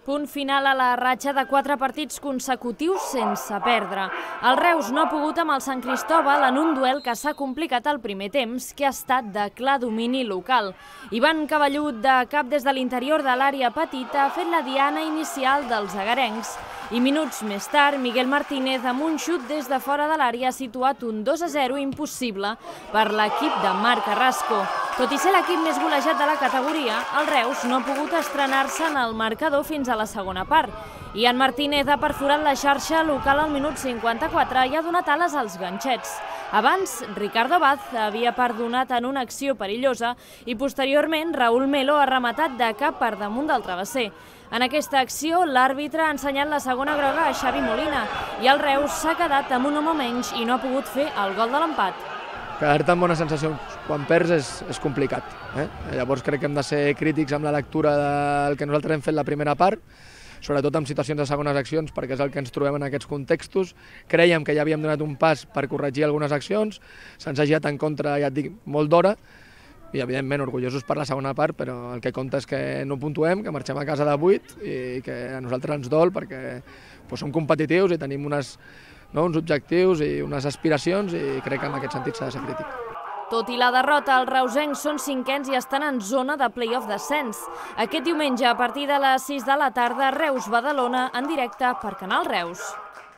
Punt final a la ratxa de 4 partits consecutius sense perdre. El Reus no ha pogut amb el Sant Cristòbal en un duel que s'ha complicat al primer temps, que ha estat de clar domini local. Ivan Cavallut, de cap des de l'interior de l'àrea petita, ha fet la diana inicial dels agarencs. I minuts més tard, Miguel Martínez, amb un xut des de fora de l'àrea, ha situat un 2-0 impossible per l'equip de Marc Carrasco. Tot i ser l'equip més golejat de la categoria, el Reus no ha pogut estrenar-se en el marcador fins a la segona part. Ian Martínez ha perforat la xarxa local al minut 54 i ha donat ales als ganxets. Abans, Ricardo Abad havia perdonat en una acció perillosa i posteriorment Raúl Melo ha rematat de cap per damunt del travesser. En aquesta acció, l'àrbitre ha ensenyat la segona groga a Xavi Molina i el Reus s'ha quedat amb un home menys i no ha pogut fer el gol de l'empat. Quedar-te amb bones sensacions quan perds és complicat. Llavors crec que hem de ser crítics amb la lectura del que nosaltres hem fet la primera part, sobretot en situacions de segones accions, perquè és el que ens trobem en aquests contextos. Crèiem que ja havíem donat un pas per corregir algunes accions, se'ns ha girat en contra, ja et dic, molt d'hora, i evidentment orgullosos per la segona part, però el que compta és que no puntuem, que marxem a casa de 8 i que a nosaltres ens dol perquè som competitius i tenim uns objectius i unes aspiracions i crec que en aquest sentit s'ha de ser crític. Tot i la derrota, els reusencs són cinquens i estan en zona de play-off descens. Aquest diumenge, a partir de les 6 de la tarda, Reus-Badalona en directe per Canal Reus.